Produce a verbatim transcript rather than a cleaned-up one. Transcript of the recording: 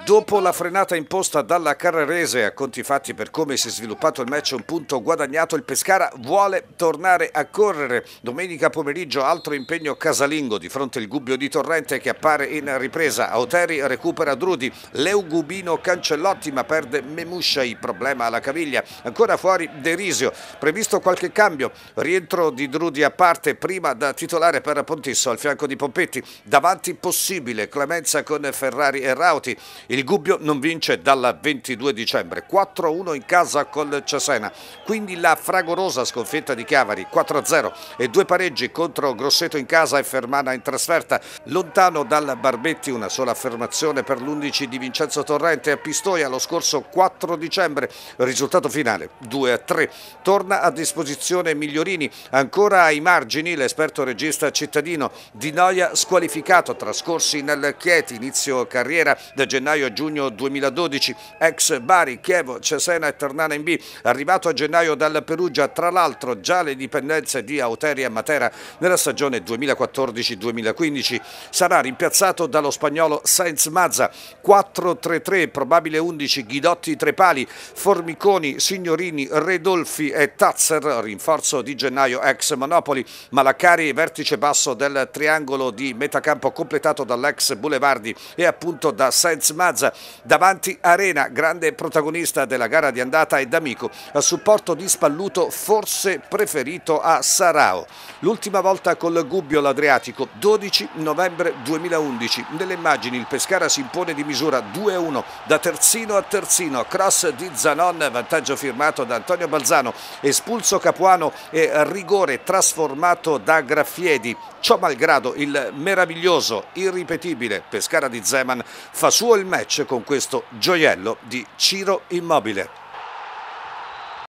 Dopo la frenata imposta dalla Carrarese, a conti fatti per come si è sviluppato il match, un punto guadagnato, il Pescara vuole tornare a correre. Domenica pomeriggio altro impegno casalingo di fronte al Gubbio di Torrente che appare in ripresa. Auteri recupera Drudi, Leugubino Cancellotti ma perde Memusciai, problema alla caviglia. Ancora fuori De Risio, previsto qualche cambio, rientro di Drudi a parte, prima da titolare per Pontisso al fianco di Pompetti, davanti possibile clemenza con Ferrari e Rauti. Il Gubbio non vince dal ventidue dicembre, quattro a uno in casa col Cesena, quindi la fragorosa sconfitta di Chiavari quattro a zero e due pareggi contro Grosseto in casa e Fermana in trasferta. Lontano dal Barbetti una sola affermazione per l'undici di Vincenzo Torrente a Pistoia lo scorso quattro dicembre, risultato finale due a tre. Torna a disposizione Migliorini, ancora ai margini l'esperto regista cittadino. Di Noia squalificato, trascorsi nel Chieti, inizio carriera da gennaio a giugno duemiladodici, ex Bari, Chievo, Cesena e Ternana in B, arrivato a gennaio dal Perugia, tra l'altro già le dipendenze di Auteri a Matera nella stagione duemilaquattordici duemilaquindici. Sarà rimpiazzato dallo spagnolo Sainz Mazza. Quattro tre tre, probabile undici, Ghidotti Trepali, Formiconi, Signorini, Redolfi e Tazzer, rinforzo di gennaio ex Monopoli, Malaccari, vertice basso del triangolo di metacampo completato dall'ex Boulevardi e appunto da Sainz Mazza. Davanti Arena, grande protagonista della gara di andata e d'amico, a supporto di Spalluto forse preferito a Sarao. L'ultima volta col Gubbio l'Adriatico dodici novembre duemilaundici. Nelle immagini il Pescara si impone di misura due a uno da terzino a terzino, cross di Zanon, vantaggio firmato da Antonio Balzano, espulso Capuano e rigore trasformato da Graffiedi. Ciò malgrado il meraviglioso, irripetibile Pescara di Zeman fa suo il match con questo gioiello di Ciro Immobile.